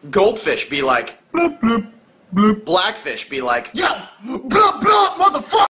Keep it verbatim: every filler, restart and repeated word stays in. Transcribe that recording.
Goldfish be like, Bloop, bloop, bloop. blackfish be like, Yo, blah, blah, motherfucker!